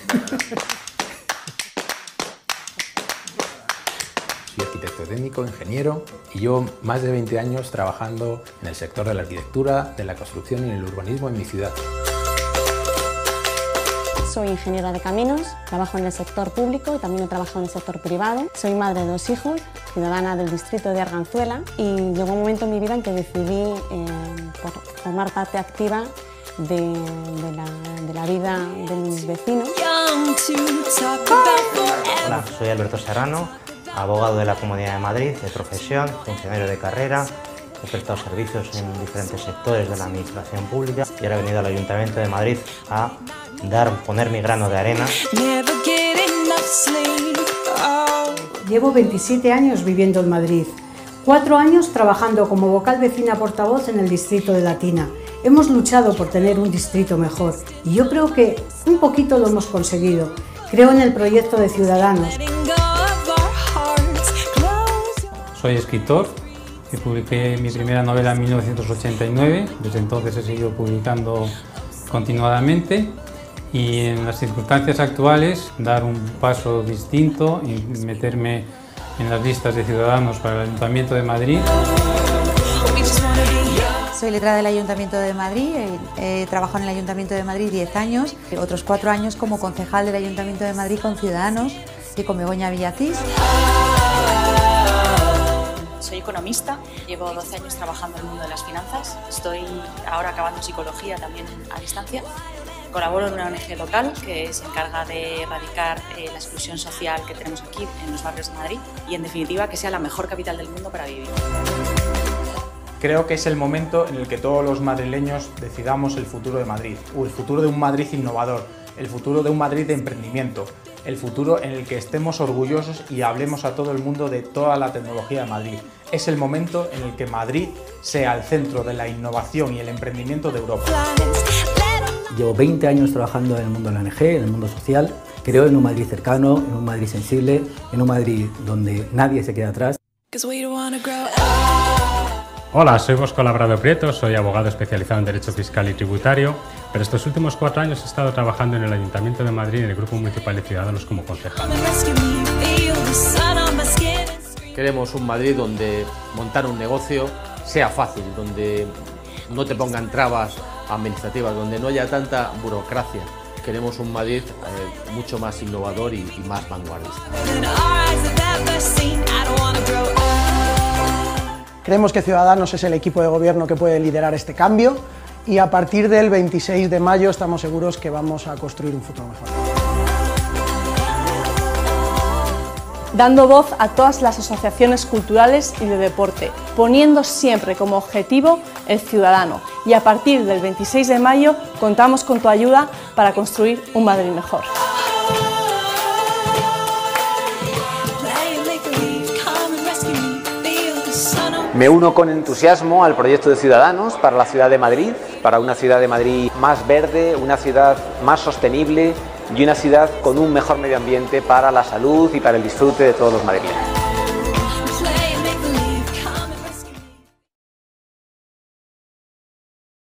Soy arquitecto técnico, ingeniero y llevo más de 20 años trabajando en el sector de la arquitectura, de la construcción y el urbanismo en mi ciudad. Soy ingeniera de caminos, trabajo en el sector público y también he trabajado en el sector privado. Soy madre de 2 hijos, ciudadana del distrito de Arganzuela, y llegó un momento en mi vida en que decidí formar parte activa de la vida de mis vecinos. Hola, soy Alberto Serrano, abogado de la Comunidad de Madrid, de profesión, funcionario de carrera. He prestado servicios en diferentes sectores de la administración pública y ahora he venido al Ayuntamiento de Madrid a poner mi grano de arena. Llevo 27 años viviendo en Madrid, 4 años trabajando como vocal vecina portavoz en el distrito de Latina. Hemos luchado por tener un distrito mejor y yo creo que un poquito lo hemos conseguido. Creo en el proyecto de Ciudadanos. Soy escritor y publiqué mi primera novela en 1989. Desde entonces he seguido publicando continuadamente y en las circunstancias actuales dar un paso distinto y meterme en las listas de Ciudadanos para el Ayuntamiento de Madrid. Soy letrada del Ayuntamiento de Madrid, he trabajado en el Ayuntamiento de Madrid 10 años, otros 4 años como concejal del Ayuntamiento de Madrid con Ciudadanos y con Begoña Villacís. Soy economista, llevo 12 años trabajando en el mundo de las finanzas, estoy ahora acabando psicología también a distancia. Colaboro en una ONG local que se encarga de erradicar la exclusión social que tenemos aquí en los barrios de Madrid y, en definitiva, que sea la mejor capital del mundo para vivir. Creo que es el momento en el que todos los madrileños decidamos el futuro de Madrid, o el futuro de un Madrid innovador, el futuro de un Madrid de emprendimiento, el futuro en el que estemos orgullosos y hablemos a todo el mundo de toda la tecnología de Madrid. Es el momento en el que Madrid sea el centro de la innovación y el emprendimiento de Europa. Llevo 20 años trabajando en el mundo de la ONG, en el mundo social. Creo en un Madrid cercano, en un Madrid sensible, en un Madrid donde nadie se queda atrás. Hola, soy Bosco Labrado Prieto, soy abogado especializado en Derecho Fiscal y Tributario, pero estos últimos 4 años he estado trabajando en el Ayuntamiento de Madrid en el Grupo Municipal de Ciudadanos como concejal. Queremos un Madrid donde montar un negocio sea fácil, donde no te pongan trabas administrativas, donde no haya tanta burocracia. Queremos un Madrid mucho más innovador y más vanguardista. Creemos que Ciudadanos es el equipo de gobierno que puede liderar este cambio y a partir del 26 de mayo estamos seguros que vamos a construir un futuro mejor. Dando voz a todas las asociaciones culturales y de deporte, poniendo siempre como objetivo el ciudadano. Y a partir del 26 de mayo contamos con tu ayuda para construir un Madrid mejor. Me uno con entusiasmo al proyecto de Ciudadanos para la ciudad de Madrid, para una ciudad de Madrid más verde, una ciudad más sostenible y una ciudad con un mejor medio ambiente para la salud y para el disfrute de todos los madrileños.